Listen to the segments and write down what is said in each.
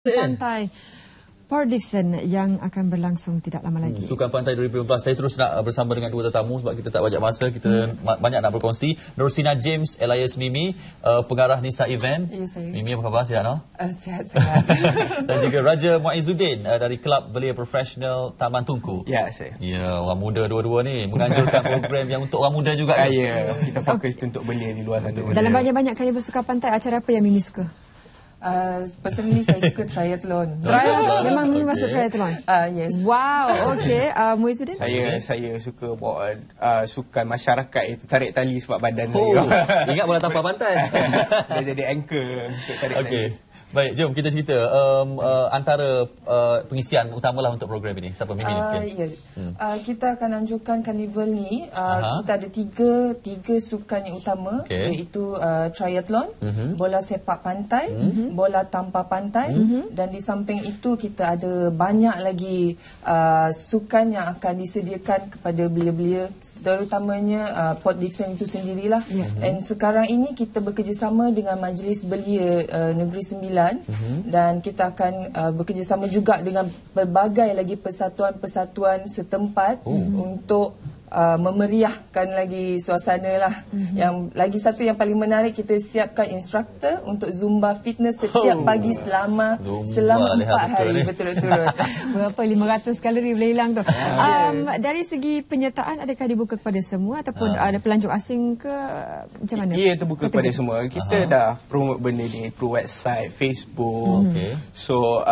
Pantai Port Dickson yang akan berlangsung tidak lama lagi. Sukan Pantai 2014. Saya terus nak bersama dengan dua tetamu sebab kita tak banyak masa. Kita banyak nak berkongsi. Nursina James, Elias Mimi, pengarah Nisa Event. Ya, saya. Mimi, apa khabar? Sihat, no? Sihat-sihat. Dan juga Raja Muizuddin dari Kelab Belia Profesional Taman Tunku. Ya, saya. Ya, orang muda dua-dua ni menganjurkan program yang untuk orang muda juga. Ya, kita fokus untuk belia di luar sana. Dalam banyak-banyak kali bersukan pantai, acara apa yang Mimi suka? Personally saya suka triathlon. Triathlon? Memang Mimi masuk triathlon? Yes. Wow, okey. Muizuddin? Saya suka buat sukan masyarakat itu, tarik tali sebab badan saya. Ingat bola tampar pantai. Dia jadi anchor untuk tarik tali. Baik, jom kita cerita antara pengisian utamalah untuk program ini. Siapa Mimi ni? Kita akan anjurkan karnival ni. Kita ada tiga sukan yang utama, iaitu triathlon, bola sepak pantai, bola tampar pantai, dan di samping itu kita ada banyak lagi sukan yang akan disediakan kepada belia-belia, terutamanya Port Dickson itu sendirilah. Dan sekarang ini kita bekerjasama dengan Majlis Belia Negeri Sembilan. Dan kita akan bekerjasama juga dengan pelbagai lagi persatuan-persatuan setempat untuk memeriahkan lagi suasana lah. Yang lagi satu yang paling menarik, kita siapkan instruktor untuk Zumba fitness setiap pagi selama 4 hari berturut-turut. Berapa? 500 kalori boleh hilang tu. Dari segi penyertaan, adakah dibuka kepada semua ataupun ada pelancong asing ke macam mana? Ya, terbuka kepada semua. Kita dah promote benda ni through website, Facebook. So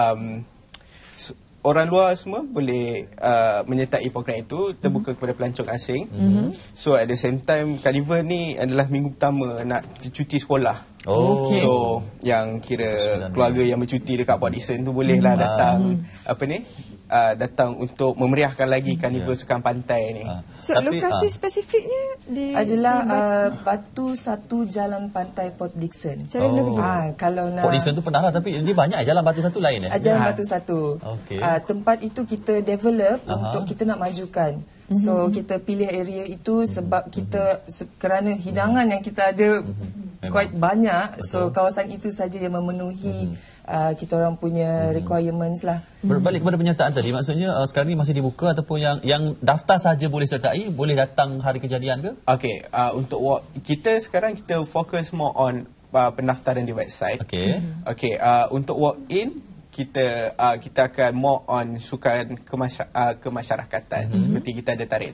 orang luar semua boleh menyertai program itu, terbuka kepada pelancong asing. So at the same time, carnival ni adalah minggu pertama nak cuti sekolah. So yang kira keluarga yang bercuti dekat Port Dickson tu bolehlah datang datang untuk memeriahkan lagi karnival sukan pantai ni. So lokasi spesifiknya adalah Batu Satu Jalan Pantai Port Dickson. Macam mana pergi? Kalau nak Port Dickson tu pernah lah, tapi dia banyak Jalan Batu Satu lain. Jalan Batu Satu. Tempat itu kita develop untuk kita nak majukan. So kita pilih area itu sebab kita kerana hidangan yang kita ada quite banyak. So kawasan itu saja yang memenuhi kita orang punya requirements lah. Berbalik kepada penyertaan tadi, maksudnya sekarang ni masih dibuka ataupun yang daftar saja boleh sertai, boleh datang hari kejadian ke? Okey, untuk kita sekarang kita fokus more on pendaftaran di website. Okey, untuk walk in kita akan more on sukan kemasyarakatan. Seperti kita ada tarik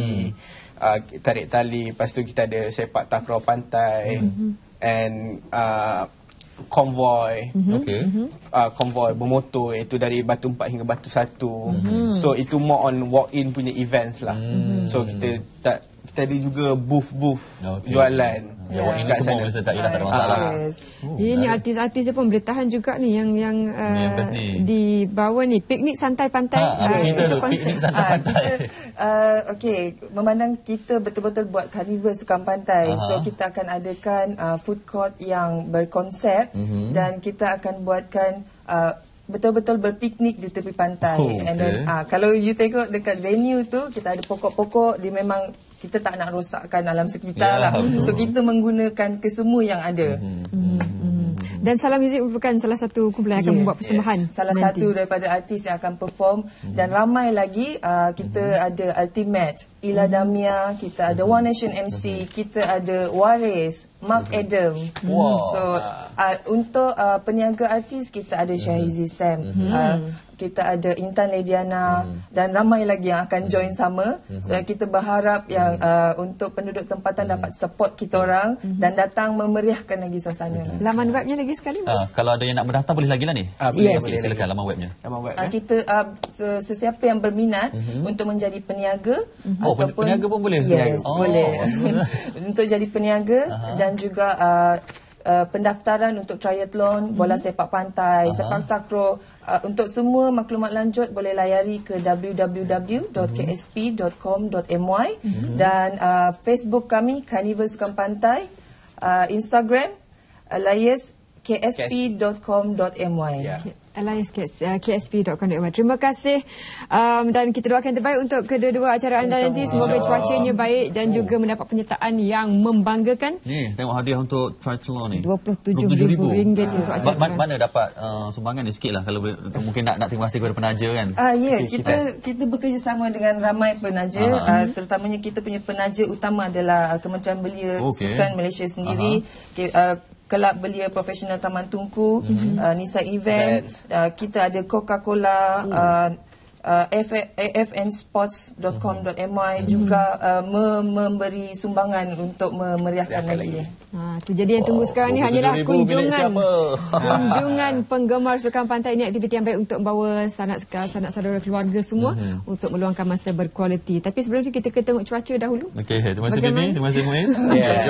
tali, lepas tu kita ada sepak takraw pantai, and konvoi, konvoi bermotor, iaitu dari Batu 4 hingga Batu 1. So itu more on walk-in punya events lah. So kita ada juga booth jualan. Ini semua boleh sertai lah, tak ada masalah. Ini artis-artis dia pun boleh tahan juga ni yang di bawah ni, piknik santai pantai. Itu piknik santai pantai. Memandang kita betul-betul buat karnival sukan pantai. So kita akan adakan food court yang berkonsep, dan kita akan buatkan betul-betul berpiknik di tepi pantai. And then kalau you tengok dekat venue tu, kita ada pokok-pokok, dia memang kita tak nak rosakkan alam sekitar lah. So kita menggunakan kesemua yang ada. Dan Salam Music merupakan salah satu kumpulan yang akan membuat persembahan. Salah satu daripada artis yang akan perform. Dan ramai lagi. Kita ada Ultimate, Ila Damia, kita ada One Nation MC, kita ada Waris, Mark Adam. So untuk peniaga artis, kita ada Syahizi Sam, kita ada Intan Lediana, dan ramai lagi yang akan join sama. So kita berharap yang untuk penduduk tempatan dapat support kita orang dan datang memeriahkan lagi suasana. Laman webnya lagi sekali, Mas? Kalau ada yang nak mendaftar boleh lagi lah ni? Yes. Silakan laman webnya. Kita sesiapa yang berminat untuk menjadi peniaga, ataupun peniaga pun boleh? Yes, boleh. Untuk jadi peniaga, dan juga pendaftaran untuk triathlon, bola sepak pantai, sepak takraw. Untuk semua maklumat lanjut boleh layari ke www.ksp.com.my, dan Facebook kami Karnival Sukan Pantai, Instagram alias ksp.com.my. KSP.com.my. Terima kasih dan kita doakan terbaik untuk kedua-dua acara anda nanti. Semoga cuacanya baik dan juga mendapat penyertaan yang membanggakan. Ni, tengok hadiah untuk triathlon ni. RM27,000 untuk acara. Mana dapat sumbangan ni sikit lah kalau mungkin nak terima kasih kepada penaja kan. Ya, kita bekerjasama dengan ramai penaja, terutamanya kita punya penaja utama adalah Kementerian Belia Sukan Malaysia sendiri. Kelab Belia Profesional Taman Tunku, Nisa Event, kita ada Coca-Cola, afnsports.com.my juga memberi sumbangan untuk memeriahkan lagi. Itu jadi yang tunggu sekarang ni hanyalah kunjungan penggemar sukan pantai. Ini aktiviti yang baik untuk membawa sanak saudara keluarga semua untuk meluangkan masa berkualiti. Tapi sebelum itu kita tengok cuaca dahulu. Okey, terima kasih Mimi, terima kasih Muiz.